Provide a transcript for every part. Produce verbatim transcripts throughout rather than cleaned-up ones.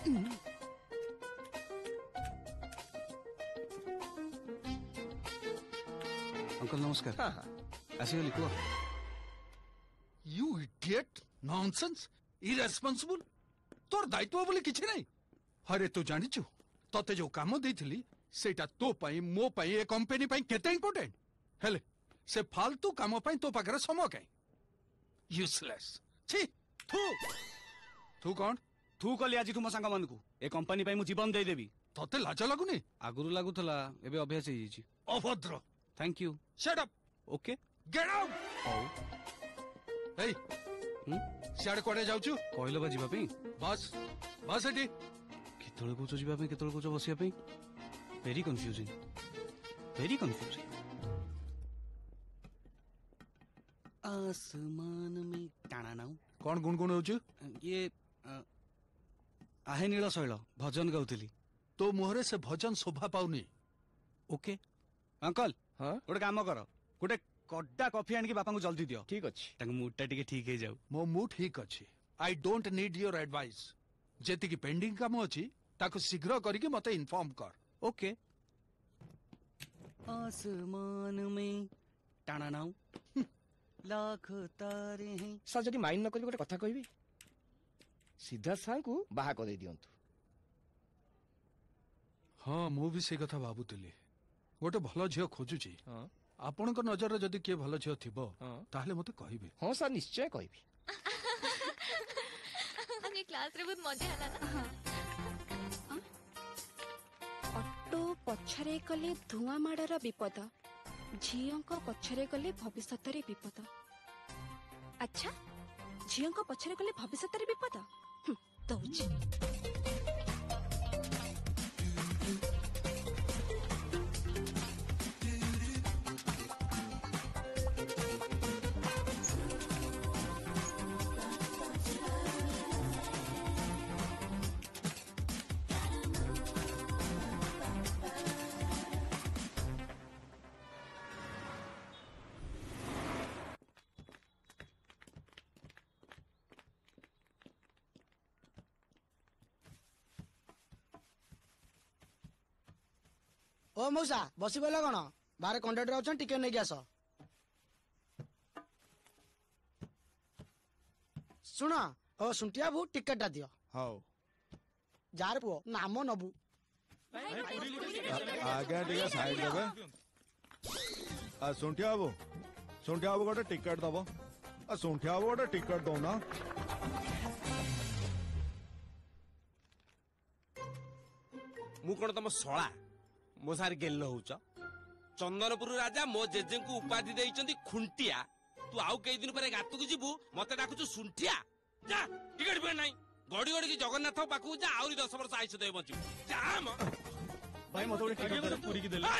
Uncle नमस्कार। हाँ हाँ आसिगली कुह। यू इडियट नॉनसेंस इरेस्पॉन्सिबल तोर दायित्व बोली किछि नहीं। अरे तू जानिचु तते जो काम देइथिली सेटा तो पई मो पई ए कंपनी पई केते इंपोर्टेंट हेले से फालतू काम पई तो पाखरे समय काई यूजलेस छी थू तू कौन तू कली आज तुम सांग मन को ए कंपनी पई मु जीवन दे देबी तते लाज लागुनी आगुरु लागुतला एबे अभ्यास हो जाईची अभद्र thank you shut up okay get out ओ ए हम सियाड़ कोडे जाउछु कहलो बा जीवा पई बस बस एटी केतळे कोचो जीवा पई केतळे कोचो बसिया पई वेरी कंफ्यूजिंग वेरी कंफ्यूजिंग आसमान में टाणा नाउ कौन गुणगुण होछु ये आहे नील शैल भजन गाउथली तो मुहरे से भजन शोभा पाउनी ओके अंकल हाँ गोटे काम कर गोटे कड्डा कॉफी आनिकी बापा को जल्दी दियो ठीक अच्छी तांको मूडटा टिके ठीक हे जाऊ मो मूड ठीक अछि I don't need your advice जेति की पेंडिंग काम अछि ताको शीघ्र करिके मते इन्फॉर्म कर ओके आसमान में टाणा नाउ लाख तारे हैं सर जदि माइंड न करी गोटे कथा कहबी सीधा सां को बाहा कर दियंतु हाँ मु भी से कथा भाबुतली गोटे भलो झियो खोजुची हाँ आपनक नजर रे जदि के भलो झियो थिबो हाँ ताहले मते कहिबे हाँ सर निश्चय कहबी हम ये क्लास रे बहुत मजा आला ना ऑटो पछरे कले धुआं माडर विपद झीओं पछरे कले भविष्यत विपद अच्छा झीओं पछरे कले भविष्यत विपद दौची ओ मौसा बसी बोला कौन बाहर कंडक्टर अच्छा टिकेट नहीं आस शुण ओ सुंटिया बू टिकेट टा दियो हाउ जार पुओ नाम नबू आगे टिके साइड देबे आ सुंठिया बाबू सुंठिया बाबू गोटे टिकेट दबो आ सुंठिया बाबू गोटे टिकेट दो ना मु कोन तम सळा मो सारी गेल होउच चंदनपुर राजा मो जेजे को उपाधि देइचंती खुंटिया तू आउ कई दिन पर गातु को जीवु मते डाकुचु सुंठिया जा टिकट पे नहीं गड़ी गड़ी की जगन्नाथ पाखु जा आउरी दस वर्ष आयुष दे बचु जा म भाई मते गोटे टिकट पूरी की देले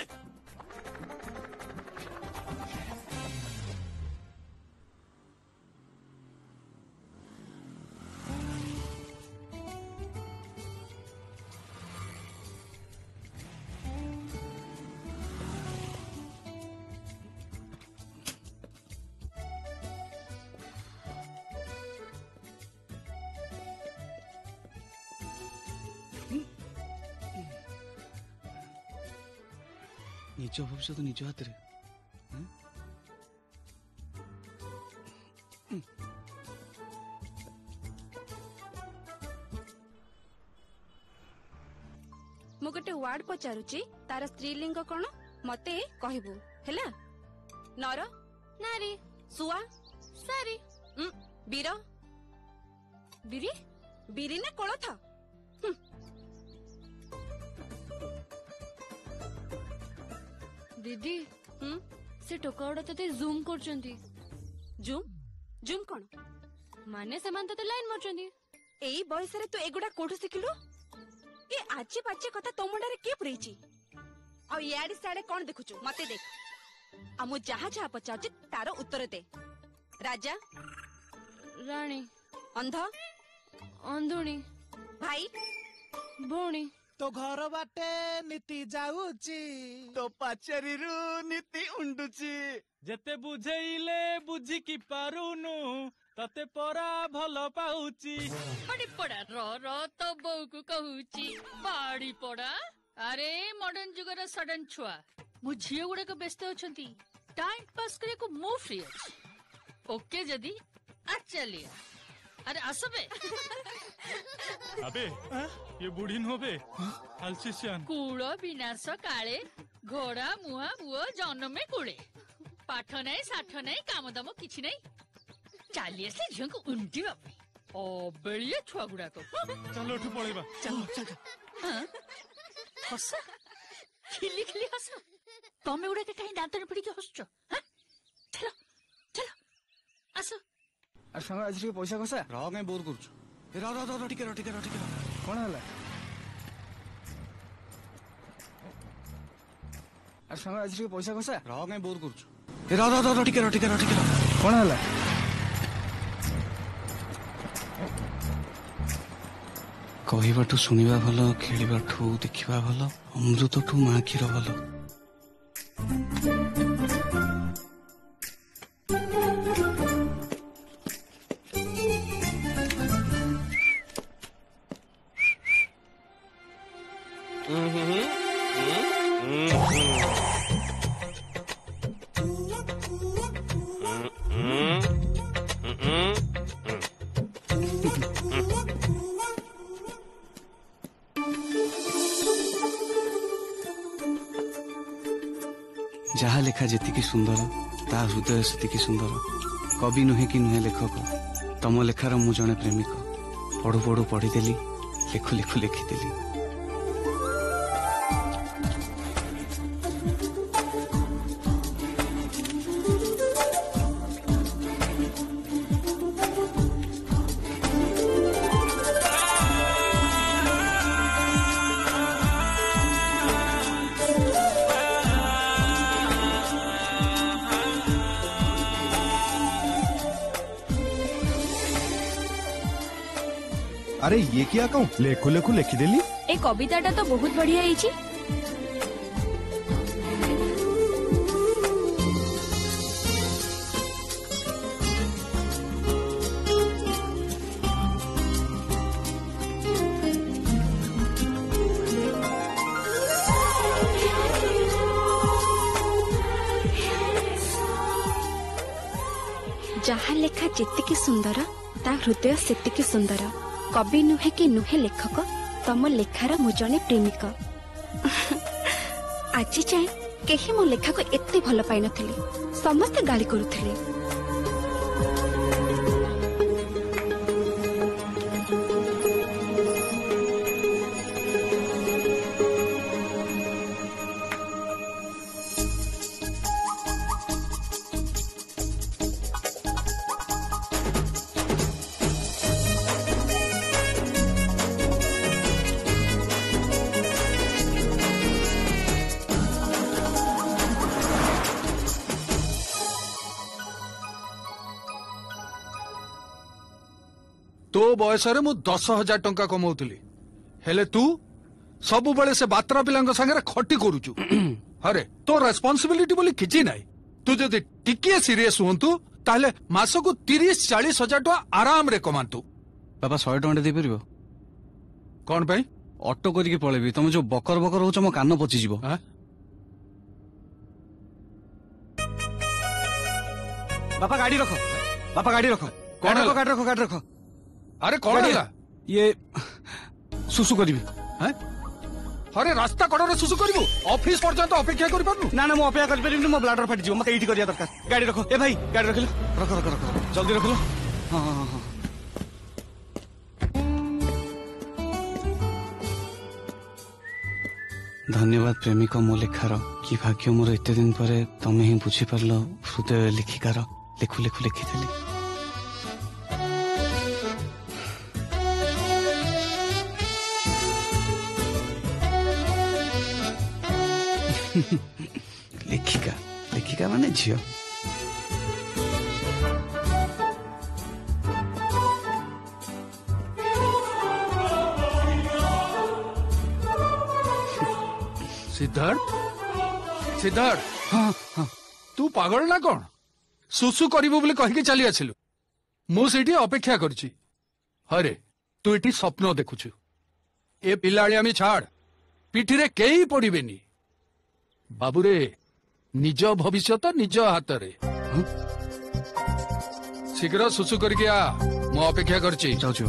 निज भविष्य निज हाथ रे मु गोटे वार्ड पचारुची तार स्त्रीलिंग कौन मते कहबू हैला नर नारी सुआ सारी बीर बीरी बीरी ना कोलथ दीदी हम से टोकाउडा तते जूम करचंती जूम जूम कौन माने समान तते लाइन मरचंती एई बयस रे तू एगुडा कोठु सिखिलु ए आजे बाचे कथा तो मुंडा रे के पड़ेची आ याडी साडे कोन देखुछु मते देख आ मु जहा जहा पचाउची तार उत्तर दे राजा रानी अंध अंधुणी भाई भौणी तो घर बाटे नीति जाऊची तो पाचेरी रु नीति उंडुची जेते बुझेइले बुझी की पारुनु तते परा भल पाउची बाड़ी पड़ा रो रो तो बो को कहूची बाड़ी पड़ा अरे मॉडर्न जुगर सडन छुआ मु झियो गुडे को व्यस्त अछंती टाइम पास करे को मु फ्री अछि ओके जदी आ चलिए अरे आसबे अबे ये बूढ़ी नो बे अल्सिसियन कूड़ विनाश काले घोड़ा मुहा बुआ जन्म में कुड़े पाठ नहीं साठ नहीं काम दाम किछि नहीं चालिए से झियो को उंटी बापे ओ बेलिए छुआ गुडा को चलो उठ पळेबा चलो चलो हां हस खिली खिली हस तमे उडा के कहीं दांतन पड़ी के हसछो हां चलो चलो आसो अरे संग आज के पैसा कसा रह कहीं बोर करूछु ए रह रह रह टिके रह टिके रह टिके रह कोन हला अरे संग आज के पैसा कसा रह कहीं बोर करूछु ए रह रह रह टिके रह टिके रह टिके रह कोन हला कहबाठू शुणा भल खेलबाठू देखा भल अमृतठू माँ क्षीर भल जहा लेखा जेतिकी सुंदर ता हृदय सेतिकी सुंदर कवि नुहे कि नुहे लेखक तम लेखार मु जने प्रेमिक पढ़ु पढ़ु पढ़ीदेली लेखु लेखु लेखिदेली अरे ये क्या कहूँ लेखु लेखु लेखिदेली ए कविताटा तो बहुत बढ़िया ହେଇଛି जहा लेखा जेतिकी सुंदर ता हृदय सेतिकी सुंदर कवि नुहे कि नुहे लेखक तम लेखार मु जने प्रेमिक आज जाए केही मो लेखा को एते भल पाई नथिले समस्त गाली करूथिले तो बयस मु दस हजार टंका कमाऊली हेले तू सब बड़े से बात्रा पिला सागर खटी करुचु अरे तो रेस्पॉन्सिबिलिटी बोली किछि नाही तू जदि टिके सीरियस हुंतु ताले मास को तीस चालीस हजार टका आराम रे कमांतु बाबा सौ टका दे परिबो कौन भाई ऑटो करके पळेबी तुम जो बकर बकर होच मो कान पचि जीवो बापा गाड़ी रखो बापा गाड़ी रखो कौन रखो गाड़ी रखो गाड़ी रखो अरे कौन है ये सुसु करी अरे रास्ता कड़े सुसु करू ऑफिस पर्यंत अपेक्षा कर पारनु ना ना मु अपेक्षा कर परिबिनी मो ब्लडर फाटी जीव मते एठी करिया दरकार गाड़ी रखो ए भाई गाड़ी रखिलो रखो रखो रखो जल्दी रखिलो हां हां हां धन्यवाद प्रेमिक मो लेखार कि भाग्य मोर एते दिन पर तमे ही बुझी पारलो हृदय लेखिकार लेखु लेखु लेखिदेली लेखिका लेखिका माने झियो सिद्धार्थ सिद्धार्थ हाँ हाँ तू पागल ना कौन सुसु करिबो बोले कहि के चली आछिलु मु सेठी अपेक्षा करछि अरे तू एटी स्वप्न देखुछु ए पिलाळियामी छाड़ पिठिरे केही पड़िबेनी बाबूरे निज भविष्य तो निज हाथ रे शीघ्र सुसु करके आ मु अपेक्षा करछि जाउछु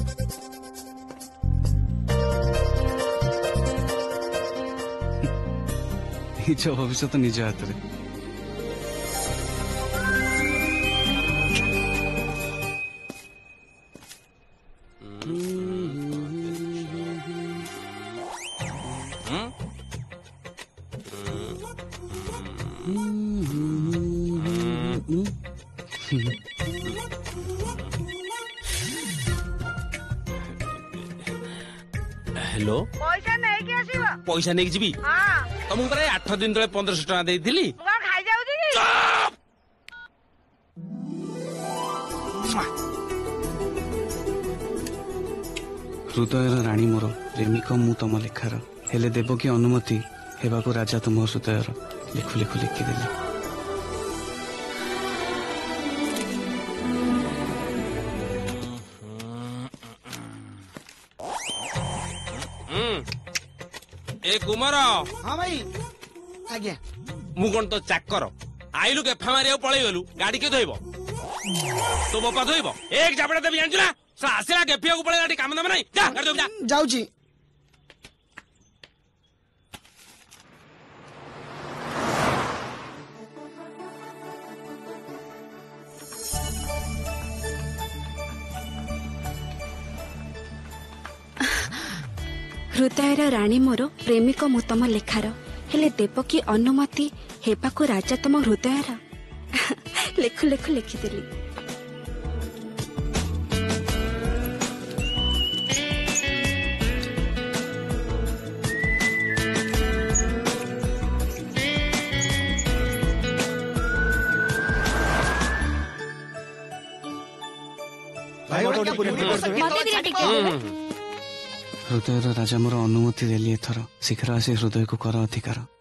निज भविष्य तो निज हाथ रे हेलो पैसा नहीं कि आसीबा पैसा नहीं जीवी हां तुमको परे आठ दिन तले पंद्रह सौ टका देइथिली तू कौन खाई जाउछी कि हृदयर राणी मोर प्रेमिक मु तम लेखार हेले देव की अनुमति हेबाकु राजा तुम हृदयर लिखु लिखु लिखिदेली ए कुमार हाँ भाई आज्ञा मु कौन तो चाकर आइलु गेफा मारिया पळै गलु गाड़ी के धोइबो तो बापा धोइबो एक जाबड़ा देबी जानछु ना सा आसिला गेफिया को पळे गाड़ी काम दम नहीं जा गाड़ी धोइब जा जाउची हृदयर राणी मोर प्रेमिक मु तम लेखार हेले देवकी अनुमति हेबाकु राजा तम हृदयर लेखु लेखु लिखिदेली हृदयर राजा मोर अनुमति देली एथर शीघ्र आसी हृदय को कर अधिकार